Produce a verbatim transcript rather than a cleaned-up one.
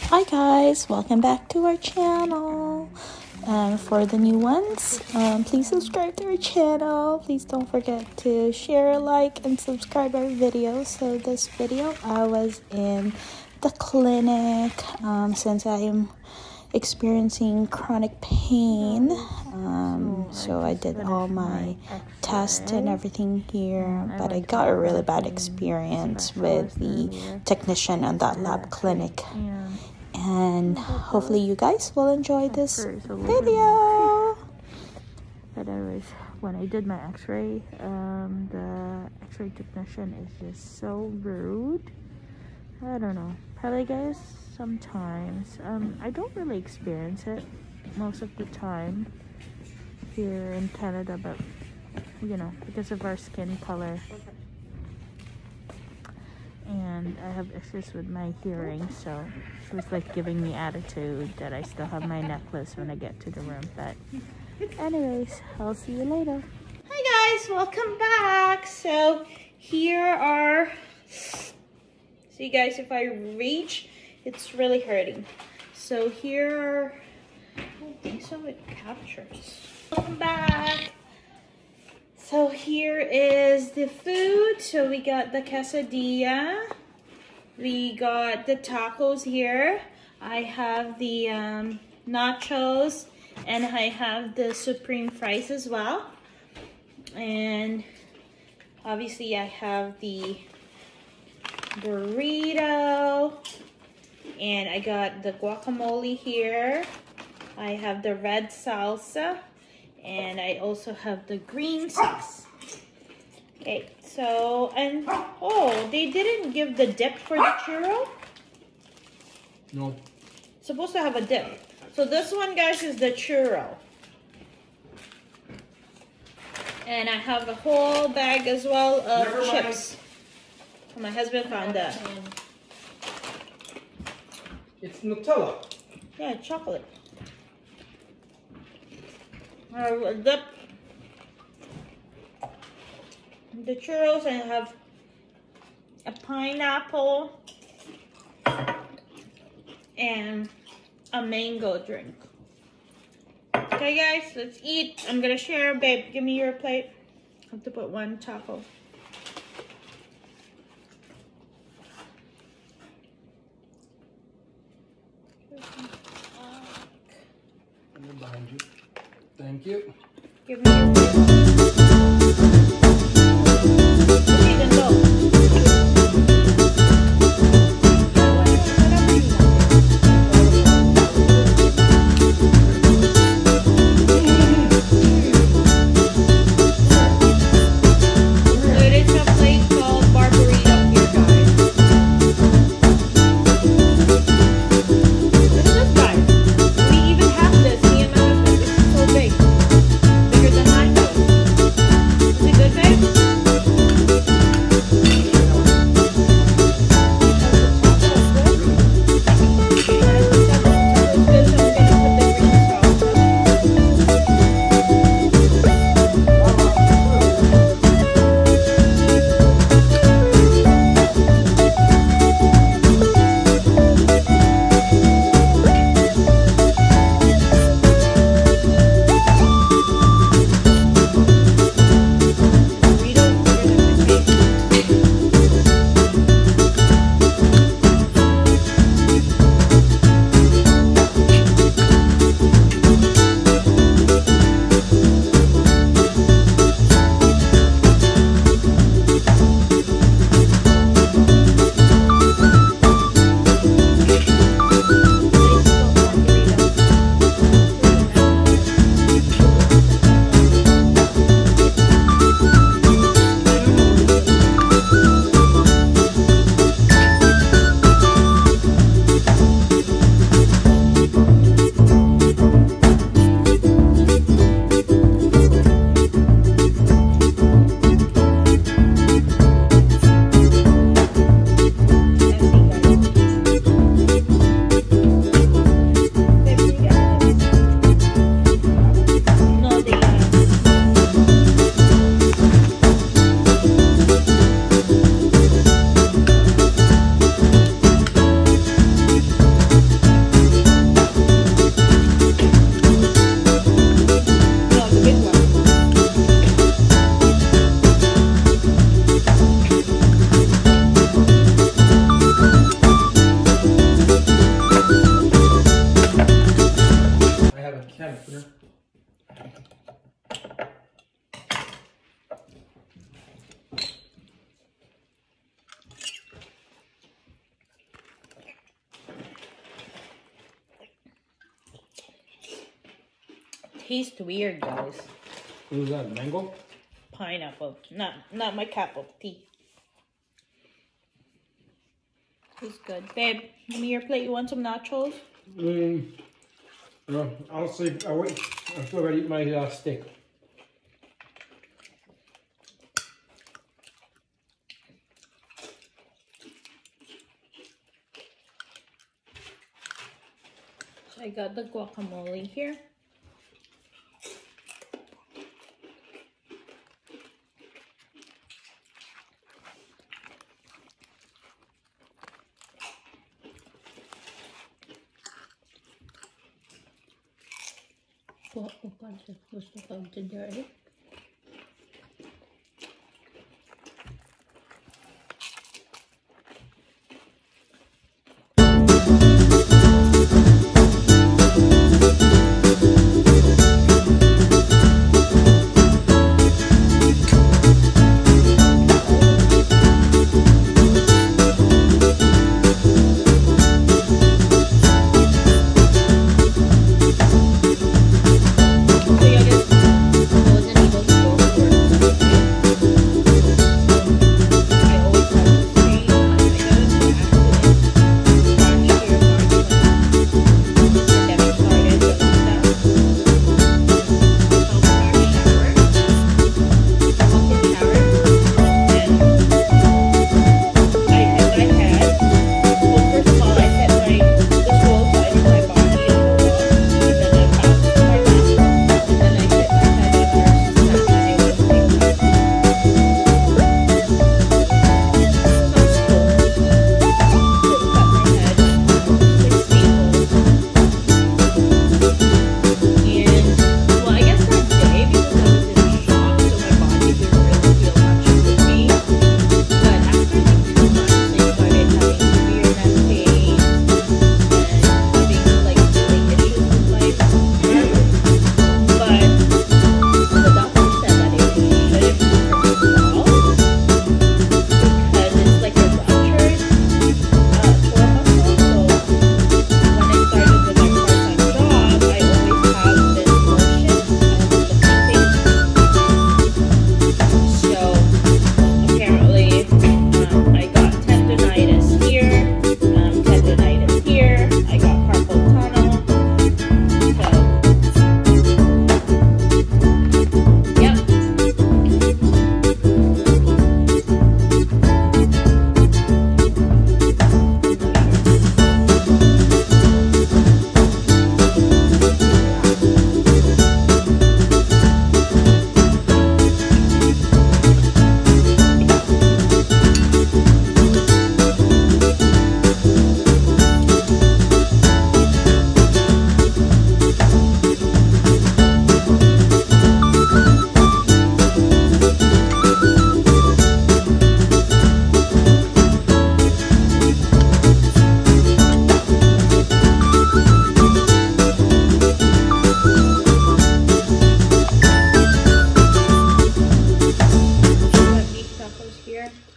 Hi guys, welcome back to our channel. And for the new ones, um, please subscribe to our channel. Please don't forget to share, like, and subscribe our videos. So this video, I was in the clinic um, since I am experiencing chronic pain. Um, so I did all my tests and everything here, but I got a really bad experience with the technician on that lab clinic. And hopefully you guys will enjoy this video. But anyways, when I did my x-ray, um, the x-ray technician is just so rude. I don't know, probably guys sometimes. Um, I don't really experience it most of the time here in Canada, but you know, because of our skin color. And I have issues with my hearing, so she was like giving me attitude that I still have my necklace when I get to the room. But anyways, I'll see you later. Hi guys, welcome back. So here are, see guys, if I reach, it's really hurting. So here are, I don't think so it captures. Welcome back. So here is the food. So we got the quesadilla. We got the tacos here. I have the um, nachos, and I have the supreme fries as well. And obviously I have the burrito, and I got the guacamole here. I have the red salsa, and I also have the green sauce. Okay, so, and, oh, they didn't give the dip for the churro? No. It's supposed to have a dip. So this one, guys, is the churro. And I have a whole bag as well of Never chips. So my husband found that. It's Nutella. Yeah, chocolate. Uh, dip. The churros, and I have a pineapple and a mango drink. Okay guys, let's eat. I'm gonna share. Babe, give me your plate. I have to put one taco. I'm behind you. Thank you. Give me your plate. Okay, then go. tastes weird, guys. What is that, mango? Pineapple. Not not my cup of tea. It's good. Babe, give me your plate. You want some nachos? Mm, no, I'll see. I'll wait. I'm still ready to eat my uh, steak. So I got the guacamole here. Kuha ko pa siya. Gusto ko dyan. Here.